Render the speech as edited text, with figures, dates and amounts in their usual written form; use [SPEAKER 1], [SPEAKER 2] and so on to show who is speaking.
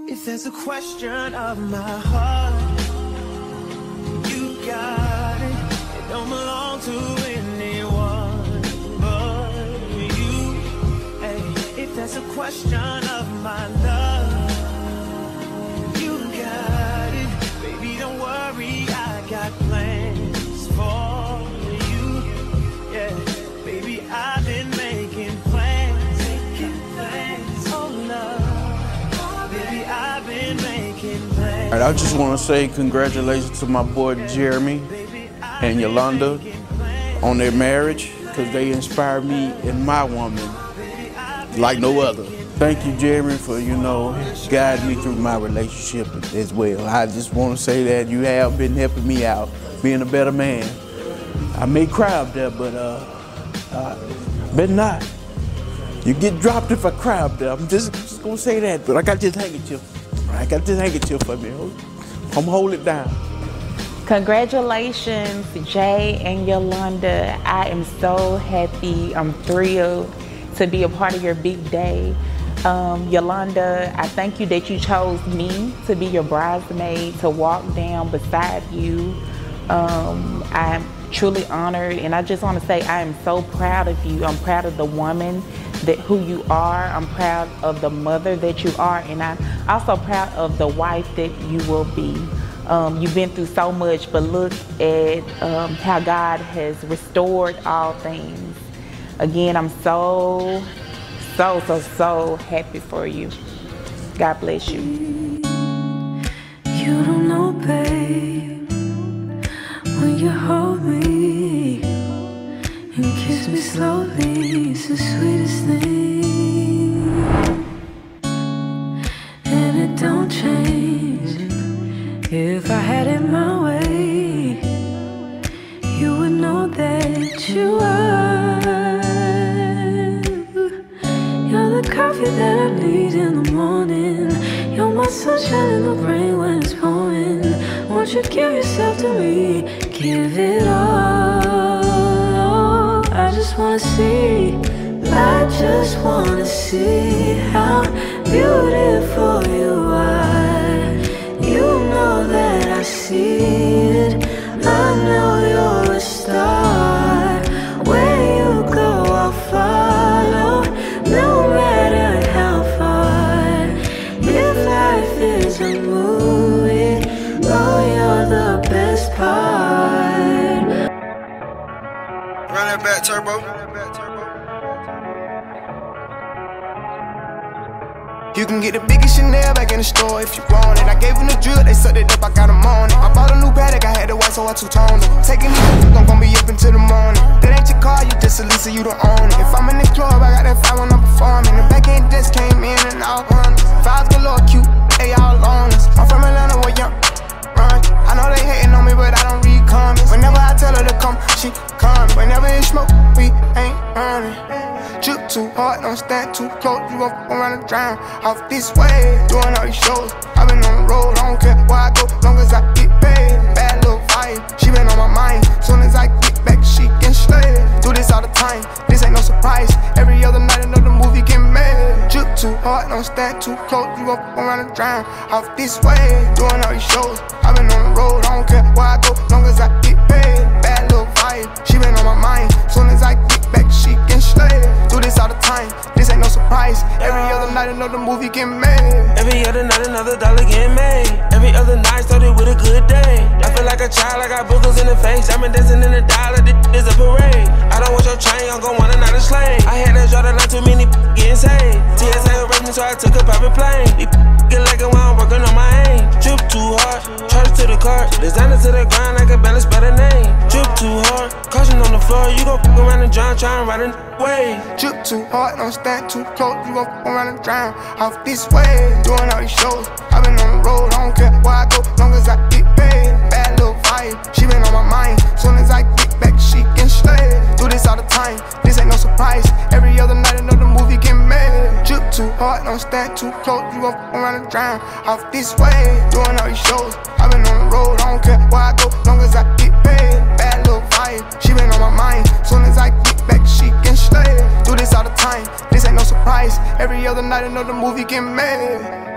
[SPEAKER 1] If there's a question of my heart, you got it. It don't belong to anyone but you. Hey, if there's a question of my love, you got it. Baby, don't worry, I got plans for you. Yeah, baby, I've been making plans. Oh, love, baby, I've been making plans.
[SPEAKER 2] I just want to say congratulations to my boy Jeremy and Yolanda on their marriage, because they inspired me in my woman like no other. Thank you, Jeremy, for, guiding me through my relationship as well. I just want to say that you have been helping me out, being a better man. I may cry up there, but better not. You get dropped if I cry up there. I'm just gonna say that, but I got this handkerchief. I got this handkerchief for me. I'm hold it down.
[SPEAKER 3] Congratulations, Jay and Yolanda. I am so happy. I'm thrilled to be a part of your big day. Yolanda, I thank you that you chose me to be your bridesmaid, to walk down beside you. I'm truly honored, and I just want to say I am so proud of you. I'm proud of the woman who you are. I'm proud of the mother that you are, and I'm also proud of the wife that you will be. You've been through so much, but look at how God has restored all things. Again, I'm so happy for you. God bless you.
[SPEAKER 4] You don't know, babe, when you hold me and kiss me slowly, it's the sweetest thing. And it don't change. If I had it my way, you would know that you are. You're the coffee that I need in the morning. You're my sunshine in the rain when it's pouring. Won't you give yourself to me? Give it all. I just wanna see. I just wanna see how beautiful you are. You know that I see it. I know you're a star. Where you go, I'll follow, no matter how far. If life is a movie, oh, you're the best part.
[SPEAKER 5] Run that back, Turbo. You can get the biggest Chanel back in the store if you want it. I gave them the drill, they sucked it up, I got them on it. I bought a new Patek, I had the white, so I two-toned it. Taking these, I'm gonna be up until the morning. That ain't your car, you just a Lisa, you don't own it. If I'm in the club, I got that fire when I'm performing. The back end just came in and all hundreds. Fives galore, cute, they all on us. I'm from Atlanta, where young run. I know they hating on me, but I don't read comments. Whenever I tell her to come, she come. Whenever it's smoke, we ain't running. Drip too hard, don't stand too close. You gon' around and drown off this way. Doing all these shows, I been on the road. I don't care where I go, long as I get paid. Bad little vibe, she been on my mind. Soon as I get back, she can slay. Do this all the time, this ain't no surprise. Every other night another movie get made. Drip too hard, don't stand too close. You gon' around and drown off this way. Doing all these shows, I been on the road. I don't care where I go, long as I get paid. Bad little vibe, she been on my mind. Soon as I get back, she can slay. Do this all the time, this ain't no surprise. Every other night another movie get made.
[SPEAKER 6] Every other night another dollar get made. Every other night started with a good day. I feel like a child, I got boogers in the face. I've been dancing in the dollar, this is a parade. I don't want your chain, I'm gon' want another slave. I had to draw the line, too many getting saved. TSA arrested me, so I took a private plane. These get like it while I'm working on my aim. Drip too hard, charge to the car. Designer to the grind, I can balance better name. Drip too hard, caution on the floor. You gon' around and drown, try and ride a way.
[SPEAKER 5] Drip too hard, don't stand too close. You gon' around and drown off this way. Doing all these shows, I been on the road. I don't care where I go, long as I get paid. Bad little vibe, she been on my mind. Soon as I get back, she can slay. Do this all the time, this ain't no surprise. Every other night another movie get made. Drip too hard, don't stand too close. You gon' around and drown off this way. Doing all these shows, I been on the road. I don't care where I go, long as I get paid. Bad little vibe, she been on my mind. Soon as I get back, she can slay. Do this all the time, this ain't no surprise. Every other night another movie get made.